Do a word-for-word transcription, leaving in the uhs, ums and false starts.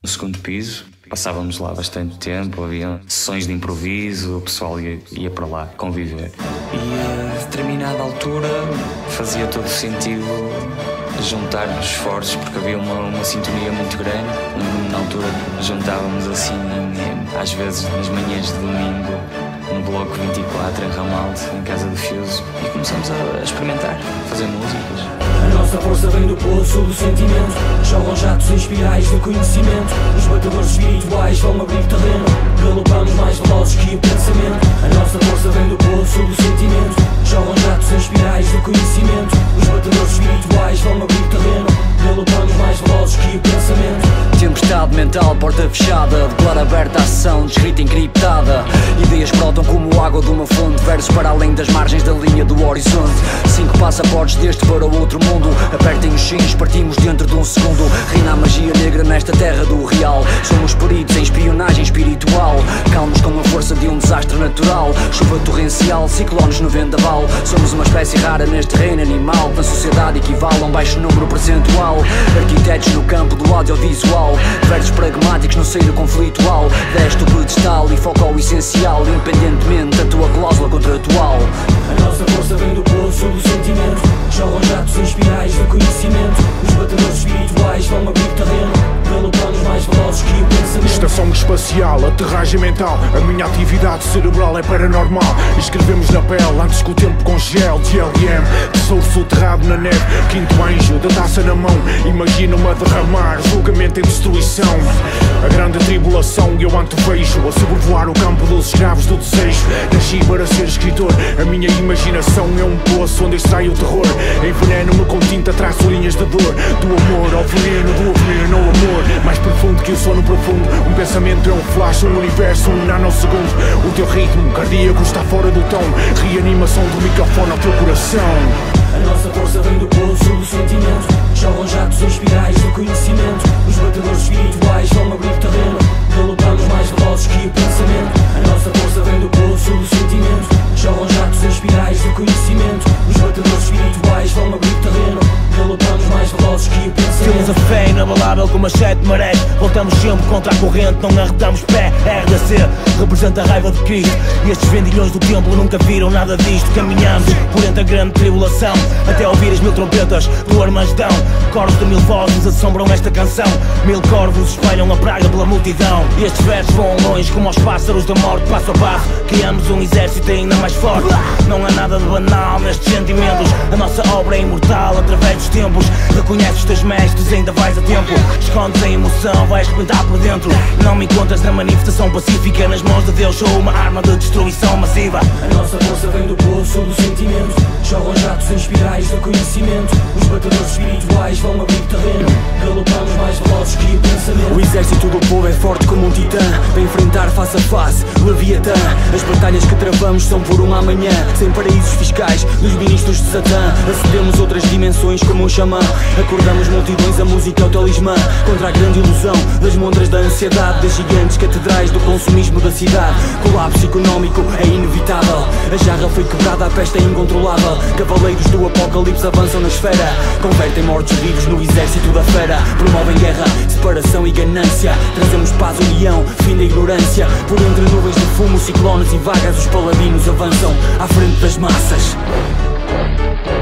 No segundo piso, passávamos lá bastante tempo, havia sessões de improviso, o pessoal ia, ia para lá conviver. E a determinada altura fazia todo sentido juntar os esforços, porque havia uma, uma sintonia muito grande. Na altura juntávamos assim, em, às vezes nas manhãs de domingo, no bloco vinte e quatro, em Ramalde, em casa do Fiuso, e começamos a, a experimentar, a fazer músicas. A nossa força vem do poço do sentimento. Jogam jatos em espirais do conhecimento. Os batedores espirituais vão abrir terreno. Galopamos mais velozes que o pensamento. A nossa força vem do poço do sentimento. Jogam jatos em espirais do conhecimento. Os batedores espirituais vão abrir terreno. Galopamos mais velozes que o pensamento. Tempestade mental, porta fechada, declara aberta a ação, descrita encriptada. Ideias brotam como água de uma fonte, versos para além das margens da linha do horizonte. Cinco passaportes deste para o outro mundo. Apertem os sinos, partimos dentro de um segundo. Reina a magia negra nesta terra do real. Somos peritos em espionagem espiritual, calmos com a força de um desastre natural. Chuva torrencial, ciclones no vendaval. Somos uma espécie rara neste reino animal, que na sociedade equivale a um baixo número percentual. Arquitetos no campo do audiovisual, versos pragmáticos no seio conflitual. Deste o pedestal e foco ao essencial, independentemente da tua cláusula contratual. A nossa força vem do poço do sentimento. Jogam jatos em espirais do conhecimento. Os batedores espirituais vão abrir terreno. Galopamos mais velozes que o pensamento. Estação espacial, aterragem mental. A minha atividade cerebral é paranormal. Escrevemos na pele antes que o tempo congele. T L M, tesouro soterrado na neve. Quinto anjo, da taça na mão. Imagina-me a derramar, julgamento em destruição. A grande tribulação eu antevejo, a sobrevoar o campo dos escravos do desejo. Nasci para ser escritor, a minha imaginação é um poço onde extrai o terror. Enveneno-me com tinta, traço linhas de dor. Do amor ao veneno, do veneno ao amor. Mais profundo que o sono profundo. Um pensamento é um flash, um universo, um nanosegundo. O teu ritmo cardíaco está fora do tom. Reanimação do microfone ao teu coração. A nossa força vem do poço do sentimento. Jogam jatos em espirais do conhecimento. Os batedores espirituais vão abrir terreno. Galopamos mais velozes que o pensamento. A nossa força vem do poço do sentimento. Jogam jatos em espirais do conhecimento. Os batedores espirituais vão abrir terreno. Galopamos mais velozes que o pensamento. Temos a fé inabalável como as sete marés. Voltamos sempre contra a corrente, não arredamos pé. R D C representa a raiva de Cristo. E estes vendilhões do templo nunca viram nada disto. Caminhamos por entre a grande tribulação, até ouvir as mil trompetas do Armagedão. Coros de mil vozes assombram esta canção. Mil corvos espalham a praga pela multidão. E estes versos vão longe como aos pássaros da morte, passo a passo. Criamos um exército ainda mais forte. Não há nada de banal nestes sentimentos. A nossa obra é imortal através dos tempos. Reconhece os teus mestres, ainda vais a tempo. Escondes a emoção, vais rebentar por dentro. Não me encontras na manifestação pacífica. Nas mãos de Deus sou uma arma de destruição massiva. A nossa força vem do poço do sentimento. Jogam jatos em espirais do conhecimento. Os batedores espirituais vão abrir terreno. Galopamos mais velozes que o pensamento. O exército do povo é forte como um titã, para enfrentar face a face o Leviatã. As batalhas que travamos são por um amanhã, sem paraísos fiscais dos ministros de Satã. Acedemos outras dimensões como um xamã. Acordamos multidões, a música é o talismã. Contra a grande ilusão das montras da ansiedade, das gigantes catedrais do consumismo da cidade. Colapso económico é inevitável. A jarra foi quebrada, a peste é incontrolável. Cavaleiros do apocalipse avançam na esfera. Convertem mortos vivos no exército da fera. Promovem guerra, separação e ganância. Trazemos paz, união, fim da ignorância. Por entre nuvens de fumo, ciclones e vagas, os paladinos avançam à frente das massas.